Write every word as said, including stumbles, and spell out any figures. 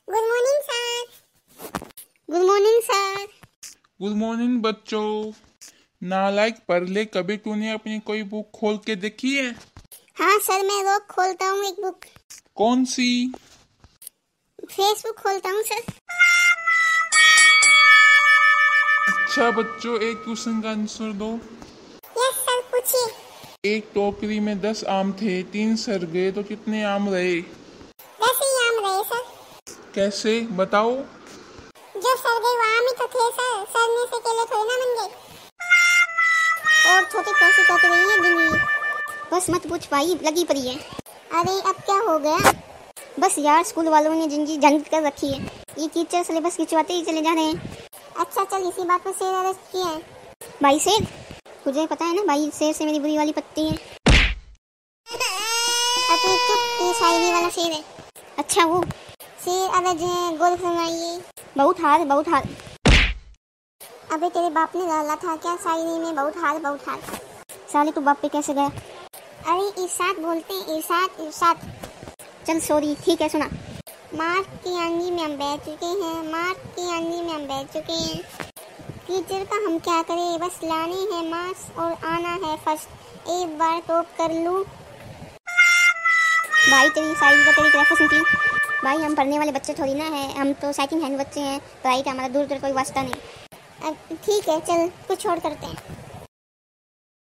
Good morning sir. Good morning sir. Good morning बच्चों। नालायक परले, कभी तूने अपनी कोई बुक खोल के देखी है? हाँ सर, मैं रोज खोलता हूँ एक बुक। कौन सी? फेसबुक खोलता हूँ सर। अच्छा बच्चों, एक क्वेश्चन का आंसर दो। यस सर, पूछिए। एक टोकरी में दस आम थे, तीन सड़ गए तो कितने आम रहे? दस ही आम रहे सर। कैसे बताओ? जो सड़ गए वो आम ही तो थे सर, सड़ने से केले थोड़ी ना बन गए। और छोटे कैसे कट रही है जिंदगी, बस मत पूछ भाई, लगी पड़ी है। अरे अब क्या हो गया? बस यार, स्कूल वालों ने जिंदगी झंड कर रखी है। ये टीचर सिलेबस खिंचवाते ही चले जा रहे हैं। अच्छा चल, इसी बात पर शेर अरेस्ट किया है। भाई शेर? तुझे पता है ना भाई, शेर से मेरी बुरी वाली पत्ती है। अरे चुप, ये शायरी वाला शेर है। अच्छा वो शेर अलग है, गोल सुनाइए। बहुत हार बहुत हार। अबे तेरे बाप ने डाला था क्या शायरी में, बहुत हार बहुत हार? साले तू बाप पे कैसे गया? अरे इरशाद बोलते हैं, इरशाद इरशाद। चल सॉरी, ठीक है सुना। मार्च की आंधी में हम बैठ चुके हैं, मार्च की आंधी में हम बैठ चुके हैं। टीचर का हम क्या करें, बस लाने हैं मार्क्स और आना है फर्स्ट, एक बार टॉप कर लूं। भाई तेरी शायरी का तेरी रेफरेंस निकली। भाई हम पढ़ने वाले बच्चे थोड़ी ना है, हम तो सेकंड हैंड बच्चे हैं, पढ़ाई का हमारा दूर दूर कोई वास्ता नहीं। अब ठीक है चल, कुछ और करते हैं।